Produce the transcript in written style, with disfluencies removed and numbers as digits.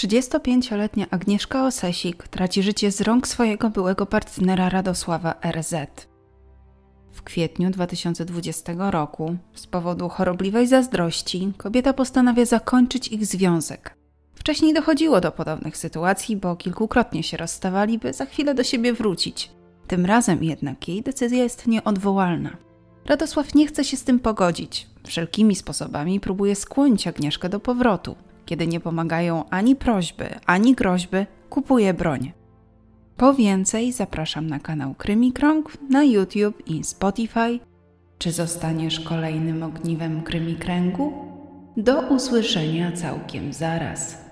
35-letnia Agnieszka Osesik traci życie z rąk swojego byłego partnera Radosława R.Z. W kwietniu 2020 roku z powodu chorobliwej zazdrości kobieta postanawia zakończyć ich związek. Wcześniej dochodziło do podobnych sytuacji, bo kilkukrotnie się rozstawali, by za chwilę do siebie wrócić. Tym razem jednak jej decyzja jest nieodwołalna. Radosław nie chce się z tym pogodzić. Wszelkimi sposobami próbuje skłonić Agnieszkę do powrotu. Kiedy nie pomagają ani prośby, ani groźby, kupuje broń. Po więcej zapraszam na kanał Krymikrąg, na YouTube i Spotify. Czy zostaniesz kolejnym ogniwem Krymikręgu? Do usłyszenia całkiem zaraz.